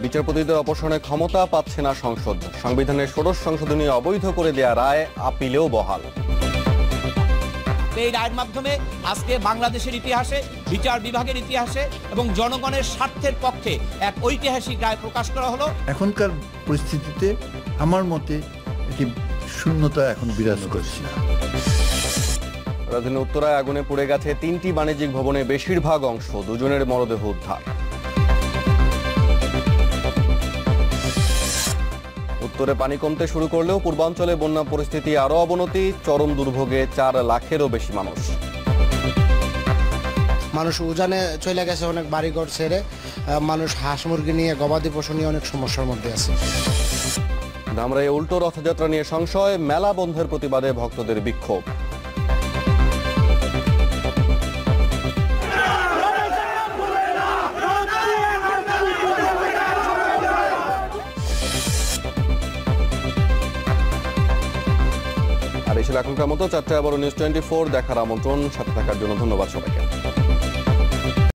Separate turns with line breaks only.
বিচারপতিদের অপসারণের ক্ষমতা পাচ্ছে না সংসদ। সংবিধানের ষোড়শ সংশোধনী অবৈধ করে দেয়া রায় আপিলেও বহাল।
এই রায়ের মাধ্যমে আজকে বাংলাদেশের ইতিহাসে, বিচার বিভাগের ইতিহাসে এবং জনগণের স্বার্থের পক্ষে এক ঐতিহাসিক রায় প্রকাশ করা হলো।
এখনকার পরিস্থিতিতে আমার মতে একটি শূন্যতা এখন বিরাজ করছে।
রাজধানীর উত্তরায় আগুনে পুড়ে গেছে 3টি বাণিজ্যিক ভবনের বেশিরভাগ অংশ, 2 জনের মরদেহ উদ্ধার। উত্তরে পানি কমতে শুরু করলেও পূর্বাঞ্চলে বন্যা পরিস্থিতি আরও অবনতি, চরম দুর্ভোগে 4 লাখেরও বেশি মানুষ।
মানুষ উজানে চলে গেছে, অনেক বাড়িঘর ছেড়ে মানুষ হাঁস মুরগি নিয়ে, গবাদি পশু নিয়ে অনেক সমস্যার মধ্যে আছে।
ধামরাইয়ে উল্টো রথযাত্রা নিয়ে সংশয়, মেলা বন্ধের প্রতিবাদে ভক্তদের বিক্ষোভ। আর এই ছিল এখনকার মতো। 4টায় আবারও নিউজ 24 দেখার আমন্ত্রণ। সাথে থাকার জন্য ধন্যবাদ সবাইকে।